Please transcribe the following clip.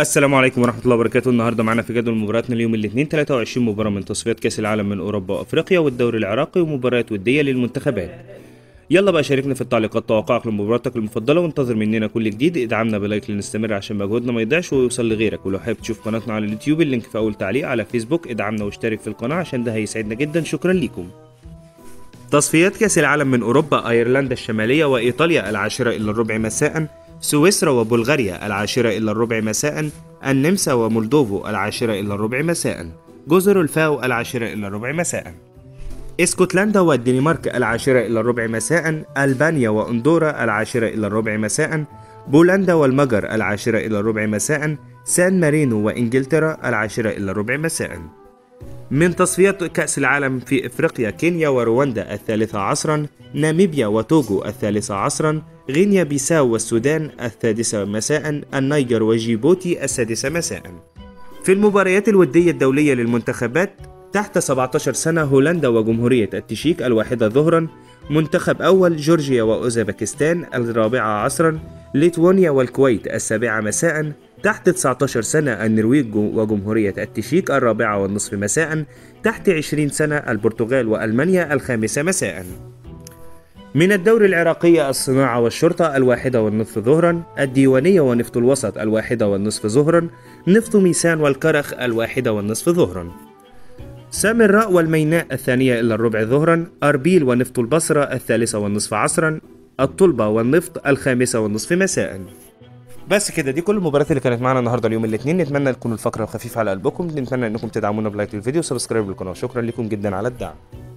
السلام عليكم ورحمة الله وبركاته. النهارده معانا في جدول مبارياتنا اليوم الاثنين 23 مباراة من تصفيات كأس العالم من أوروبا وأفريقيا والدوري العراقي ومباريات ودية للمنتخبات. يلا بقى شاركنا في التعليقات توقعك لمباراتك المفضلة وانتظر مننا كل جديد. ادعمنا بلايك لنستمر عشان مجهودنا ما يضيعش ويوصل لغيرك، ولو حابب تشوف قناتنا على اليوتيوب اللينك في أول تعليق، على فيسبوك ادعمنا واشترك في القناة عشان ده هيسعدنا جدا. شكرا ليكم. تصفيات كأس العالم من أوروبا: أيرلندا الشمالية وإيطاليا 10:15 مساء، سويسرا وبلغاريا 10:15 مساء، النمسا ومولدوفو 10:15 مساء، جزر الفاو 10:15 مساء، اسكتلندا والدنمارك 10:15 مساء، ألبانيا وأندورا 10:15 مساء، بولندا والمجر 10:15 مساء، سان مارينو وإنجلترا 10:15 مساء. من تصفيات كأس العالم في إفريقيا: كينيا ورواندا 13 عصرا، ناميبيا وتوغو 13 عصرا، غينيا بيساو والسودان 6 مساء، النيجر وجيبوتي 6 مساء. في المباريات الودية الدولية للمنتخبات تحت 17 سنة: هولندا وجمهورية التشيك 1 ظهرا، منتخب أول جورجيا وأوزبكستان 4 عصرا، ليتوانيا والكويت 7 مساء، تحت 19 سنة: النرويج وجمهورية التشيك 4:30 مساء، تحت 20 سنة: البرتغال وألمانيا 5 مساء. من الدوري العراقي: الصناعة والشرطة 1:30 ظهرا، الديوانية ونفط الوسط 1:30 ظهرا، نفط ميسان والكرخ 1:30 ظهرا، سامراء والميناء 2:45 ظهرا، أربيل ونفط البصرة 3:30 عصرا، الطلبة والنفط 5:30 مساء. بس كده، دي كل المباريات اللي كانت معانا النهارده اليوم الاثنين. نتمنى تكون الفقرة خفيفة على قلبكم، نتمنى انكم تدعمونا بلايك للفيديو وسبسكرايب للقناة. شكرا لكم جدا على الدعم.